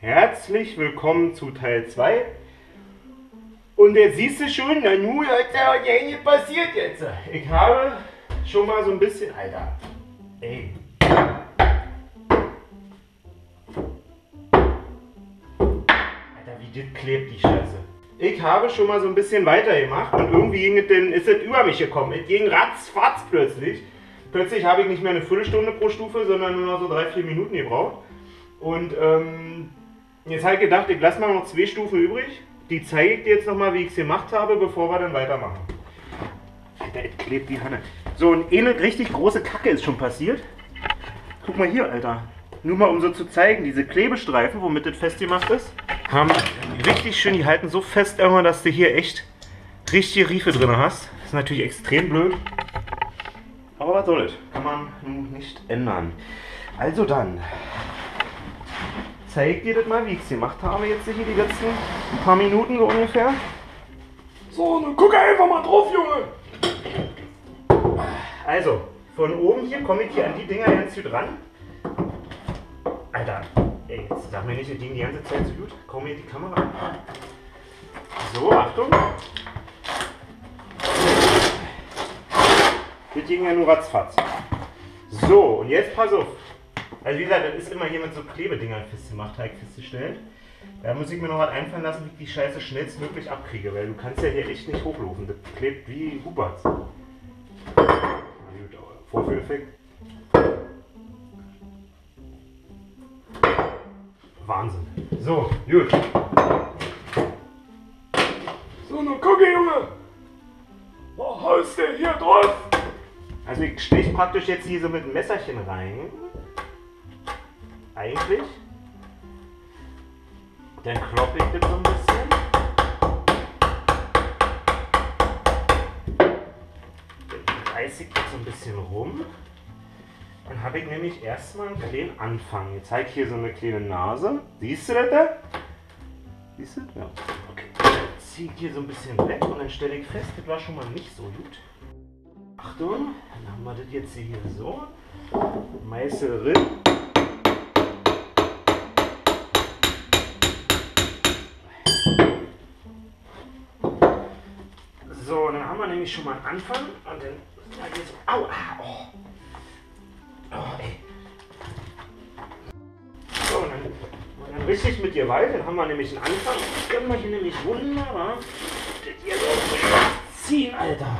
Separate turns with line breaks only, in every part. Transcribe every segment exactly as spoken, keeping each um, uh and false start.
Herzlich willkommen zu Teil zwei. Und jetzt siehst du schon, na nu, was da hier passiert jetzt. Ich habe schon mal so ein bisschen, Alter, ey. Alter, wie das klebt die Scheiße. Ich habe schon mal so ein bisschen weitergemacht und irgendwie ging es denn, ist es über mich gekommen. Es ging ratzfatz plötzlich. Plötzlich habe ich nicht mehr eine Viertelstunde pro Stufe, sondern nur noch so drei, vier Minuten gebraucht. Und ähm, jetzt habe ich gedacht, ich lasse mal noch zwei Stufen übrig. Die zeige ich dir jetzt nochmal, wie ich es gemacht habe, bevor wir dann weitermachen. Alter, es klebt die Hanne. So, und eine richtig große Kacke ist schon passiert. Guck mal hier, Alter. Nur mal um so zu zeigen, diese Klebestreifen, womit das festgemacht ist, haben richtig schön, die halten so fest immer, dass du hier echt richtige Riefe drin hast. Das ist natürlich extrem blöd. Aber was soll das? Kann man nun nicht ändern. Also dann, zeig dir das mal, wie ich es gemacht habe jetzt hier die letzten paar Minuten so ungefähr.
So, nun guck einfach mal drauf, Junge!
Also, von oben hier komme ich hier an die Dinger ganz gut ran. Alter, ey, jetzt sag mir nicht, das Ding die ganze Zeit so gut. Komm hier die Kamera an. So, Achtung. Das ging ja nur ratzfatz. So, und jetzt pass auf. Also wie gesagt, das ist immer hier mit so Klebedingern festgemacht, Teig festzustellen. Da muss ich mir noch was einfallen lassen, wie ich die Scheiße schnellstmöglich abkriege, weil du kannst ja hier echt nicht hochlaufen. Das klebt wie Huberts. Vorführeffekt. Wahnsinn. So, gut.
So, nun gucke, Junge! Was haust du hier drauf?
Also ich steche praktisch jetzt hier so mit einem Messerchen rein. Eigentlich. Dann kloppe ich das so ein bisschen. Dann reiße ich das so ein bisschen rum. Dann habe ich nämlich erstmal einen kleinen Anfang. Jetzt zeige ich hier so eine kleine Nase. Siehst du das da? Siehst du? Ja. Okay. Dann ziehe ich hier so ein bisschen weg und dann stelle ich fest, das war schon mal nicht so gut. Achtung, dann haben wir das jetzt hier so. Meißel drin. So, dann haben wir nämlich schon mal einen Anfang und dann. Au, oh. Oh, ey. So, und dann, und dann richtig mit Gewalt, dann haben wir nämlich einen Anfang. Dann können wir hier nämlich wunderbar das hier so ziehen, Alter.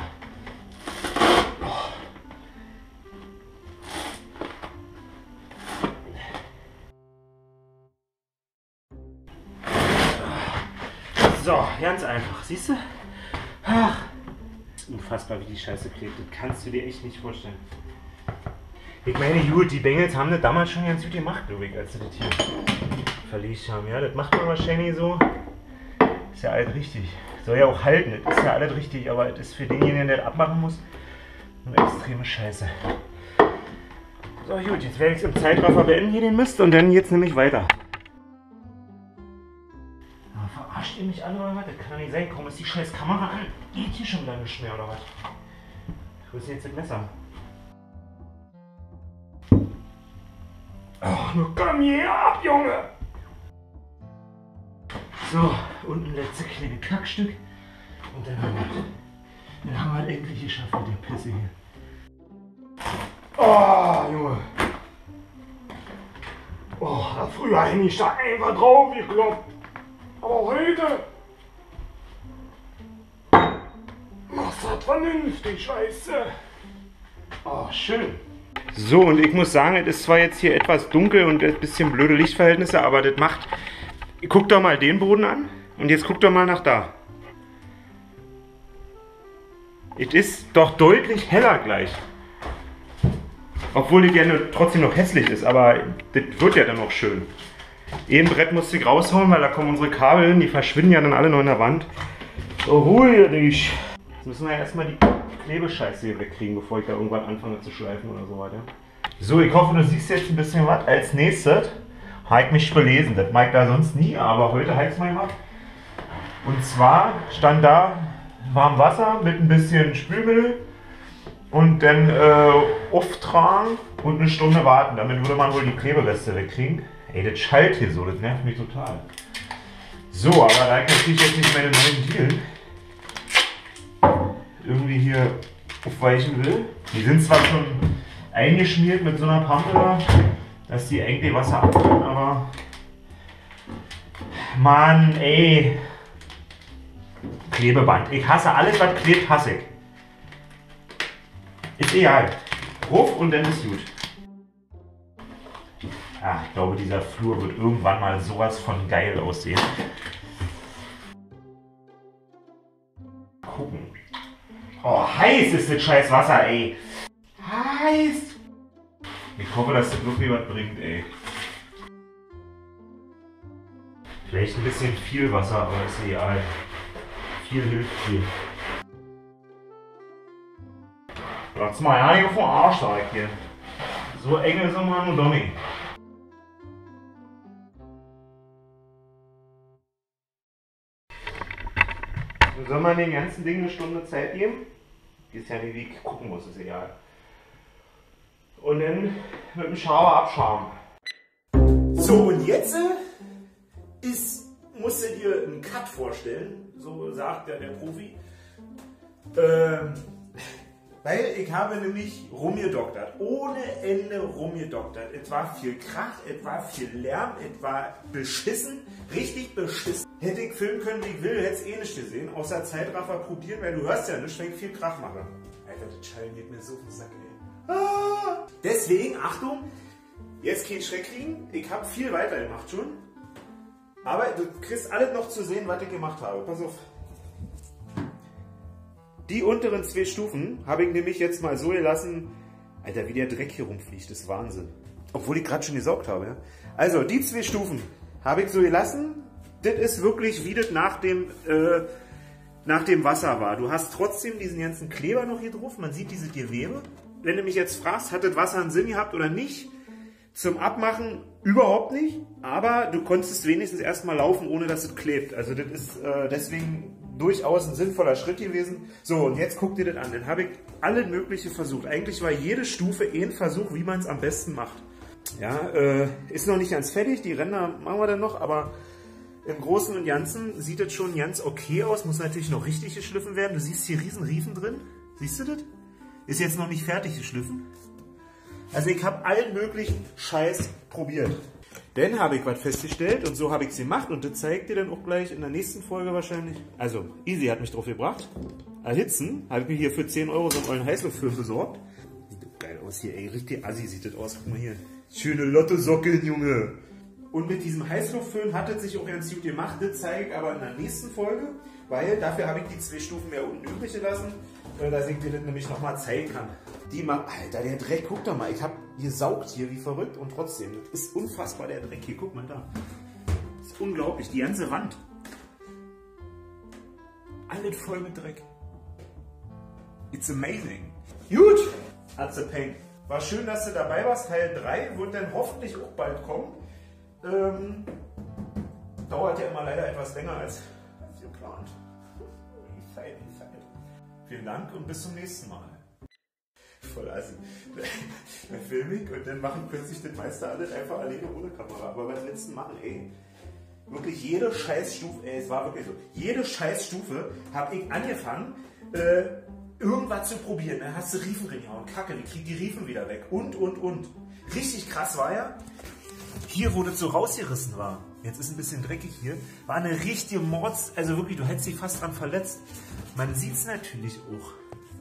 So, ganz einfach, siehst du? Ach, das ist unfassbar, wie die Scheiße klebt. Das kannst du dir echt nicht vorstellen. Ich meine, gut, die Bengels haben das damals schon ganz gut gemacht, glaube ich, als sie das hier verlegt haben. Ja, das macht man wahrscheinlich so. Ist ja alles richtig. Soll ja auch halten, das ist ja alles richtig, aber das ist für denjenigen, der das abmachen muss, eine extreme Scheiße. So, gut, jetzt werde ich es im Zeitraffer beenden hier den Mist und dann jetzt nämlich weiter. Verarscht ihr mich alle oder was? Das kann doch nicht sein. Komm, ist die scheiß Kamera an. Geht hier schon lange nicht mehr oder was? Wo ist denn jetzt das Messer?
Ach, nun komm hier ab, Junge!
So, unten letzte kleine Kackstück. Und dann haben wir Dann haben wir es endlich geschafft mit der Pisse hier.
Oh, Junge! Oh, früher hätte ich da einfach drauf gekloppt. Aber heute machst du das vernünftig, Scheiße.
Oh, schön. So, und ich muss sagen, es ist zwar jetzt hier etwas dunkel und ein bisschen blöde Lichtverhältnisse, aber das macht... Guck doch mal den Boden an und jetzt guck doch mal nach da. Es ist doch deutlich heller gleich. Obwohl die gerne trotzdem noch hässlich ist, aber das wird ja dann auch schön. Ein Brett musste ich raushauen, weil da kommen unsere Kabel hin, die verschwinden ja dann alle noch in der Wand. So, ruhig dich. Jetzt müssen wir ja erstmal die Klebescheiße hier wegkriegen, bevor ich da irgendwann anfange zu schleifen oder so weiter. So, ich hoffe, du siehst jetzt ein bisschen was. Als nächstes habe ich mich belesen. Das mag ich da sonst nie, aber heute habe ich es mal gemacht. Und zwar stand da warm Wasser mit ein bisschen Spülmittel und dann äh, auftragen und eine Stunde warten. Damit würde man wohl die Klebereste wegkriegen. Ey, das schallt hier so, das nervt mich total. So, aber da ich natürlich jetzt nicht meine neuen Dielen irgendwie hier aufweichen will. Die sind zwar schon eingeschmiert mit so einer Pampe da, dass die eigentlich Wasser abkönnen, aber Mann, ey. Klebeband. Ich hasse alles, was klebt, hasse ich. Ist egal. Ruf und dann ist gut. Ach, ich glaube, dieser Flur wird irgendwann mal sowas von geil aussehen. Gucken. Oh, heiß ist das scheiß Wasser, ey. Heiß. Ich hoffe, dass das wirklich was bringt, ey. Vielleicht ein bisschen viel Wasser, aber ist egal. Viel hilft viel. Lass mal ja nicht auf den Arsch, sag ich hier. So eng ist immer nur Donny. Soll man den ganzen Ding eine Stunde Zeit geben? Ist ja nicht, wie ich gucken muss, ist egal. Und dann mit dem Schauer abschauen. So, und jetzt ist, musst du dir einen Cut vorstellen, so sagt ja der Profi. Ähm, weil ich habe nämlich rumgedoktert, ohne Ende rumgedoktert. Es war viel Krach, es war viel Lärm, es war beschissen, richtig beschissen. Hätte ich filmen können, wie ich will, hätte es eh nicht gesehen, außer Zeitraffer probieren, weil du hörst ja nicht, wenn ich viel Krach mache. Alter, das Schallen geht mir so auf den Sack, ey. Ah! Deswegen, Achtung, jetzt kein Schreck kriegen, ich habe viel weiter gemacht schon. Aber du kriegst alles noch zu sehen, was ich gemacht habe. Pass auf. Die unteren zwei Stufen habe ich nämlich jetzt mal so gelassen. Alter, wie der Dreck hier rumfliegt, das ist Wahnsinn. Obwohl ich gerade schon gesaugt habe. Ja? Also, die zwei Stufen habe ich so gelassen. Das ist wirklich, wie das nach dem, äh, nach dem Wasser war. Du hast trotzdem diesen ganzen Kleber noch hier drauf. Man sieht diese Gewebe. Wenn du mich jetzt fragst, hat das Wasser einen Sinn gehabt oder nicht? Zum Abmachen überhaupt nicht. Aber du konntest wenigstens erstmal laufen, ohne dass es klebt. Also das ist äh, deswegen durchaus ein sinnvoller Schritt gewesen. So, und jetzt guck dir das an. Dann habe ich alle mögliche versucht. Eigentlich war jede Stufe ein Versuch, wie man es am besten macht. Ja, äh, ist noch nicht ganz fertig. Die Ränder machen wir dann noch, aber im Großen und Ganzen sieht das schon ganz okay aus. Muss natürlich noch richtig geschliffen werden. Du siehst hier riesen Riefen drin. Siehst du das? Ist jetzt noch nicht fertig geschliffen. Also ich habe allen möglichen Scheiß probiert. Dann habe ich was festgestellt und so habe ich es gemacht und das zeige ich dir dann auch gleich in der nächsten Folge wahrscheinlich. Also, Easy hat mich drauf gebracht. Erhitzen, habe ich mir hier für zehn Euro so einen ollen Heißluftföhn besorgt. Sieht doch geil aus hier, ey. Richtig assi sieht das aus. Guck mal hier. Schöne Lottosockeln, Junge. Und mit diesem Heißluftföhn hat es sich auch ganz gut gemacht. Das zeige ich aber in der nächsten Folge, weil dafür habe ich die zwei Stufen mehr unten übrig gelassen, dass ich dir das nämlich nochmal zeigen kann. Die mal, Alter, der Dreck, guck doch mal, ich habe gesaugt hier wie verrückt und trotzdem, das ist unfassbar der Dreck hier, guck mal da. Das ist unglaublich, die ganze Wand. Alles voll mit Dreck. It's amazing. Gut, hat's a pain. War schön, dass du dabei warst. Teil drei wird dann hoffentlich auch bald kommen. Ähm, dauert ja immer leider etwas länger als, als geplant. Die Zeit, die Zeit. Vielen Dank und bis zum nächsten Mal. Voll assi. Dann filme ich und dann mache ich plötzlich das meiste alles einfach alleine ohne Kamera. Aber was willst du machen, ey? Wirklich jede Scheißstufe, ey, es war wirklich so. Jede Scheißstufe habe ich angefangen, äh, irgendwas zu probieren. Dann hast du Riefen reingehauen. Kacke, wie krieg die Riefen wieder weg? Und, und, und. Richtig krass war ja, hier, wo das so rausgerissen war, jetzt ist ein bisschen dreckig hier, war eine richtige Mords, also wirklich, du hättest dich fast dran verletzt. Man sieht es natürlich auch.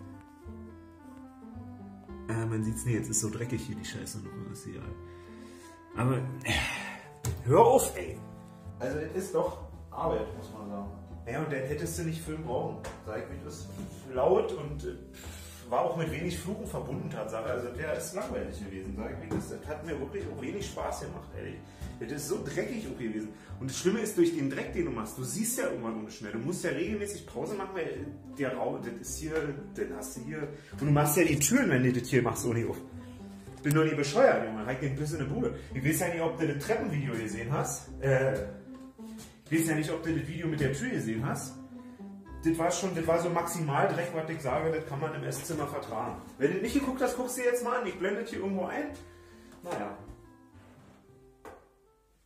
Äh, man sieht es nicht, jetzt ist so dreckig hier die Scheiße noch, ist egal. Aber, äh, hör auf, ey. Also, es ist doch Arbeit, muss man sagen. Ja, und dann hättest du nicht filmen brauchen. Sag ich, wie das laut und äh, war auch mit wenig Fluchen verbunden, Tatsache. Also der ist langweilig gewesen, sag ich, wie das, das hat mir wirklich auch wenig Spaß gemacht, ehrlich. Das ist so dreckig auch gewesen. Und das Schlimme ist, durch den Dreck, den du machst, du siehst ja irgendwann auch nicht mehr. Du musst ja regelmäßig Pause machen, weil der Raum, das ist hier, dann hast du hier. Und du machst ja die Türen, wenn du das hier machst, ohne auf. Ich bin doch nicht bescheuert, Junge. Halt den Biss in der Bude. Ich weiß ja nicht, ob du das Treppenvideo gesehen hast. Äh, ich weiß ja nicht, ob du das Video mit der Tür gesehen hast. das war schon, das war so maximal Dreck, was ich sage, das kann man im Esszimmer vertragen. Wenn du nicht geguckt hast, guckst du jetzt mal an. Ich blende das hier irgendwo ein. Naja.